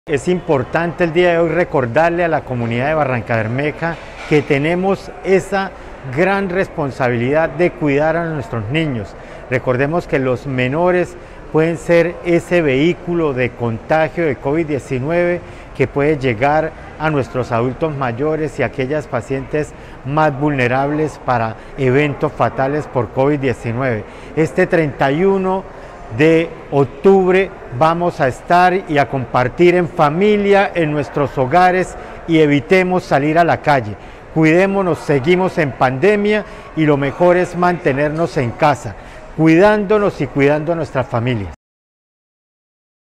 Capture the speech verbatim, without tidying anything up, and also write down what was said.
Es importante el día de hoy recordarle a la comunidad de Barrancabermeja que tenemos esa gran responsabilidad de cuidar a nuestros niños. Recordemos que los menores pueden ser ese vehículo de contagio de COVID diecinueve que puede llegar a nuestros adultos mayores y aquellas pacientes más vulnerables para eventos fatales por COVID diecinueve. Este treinta y uno de octubre vamos a estar y a compartir en familia, en nuestros hogares, y evitemos salir a la calle. Cuidémonos, seguimos en pandemia y lo mejor es mantenernos en casa, cuidándonos y cuidando a nuestras familias.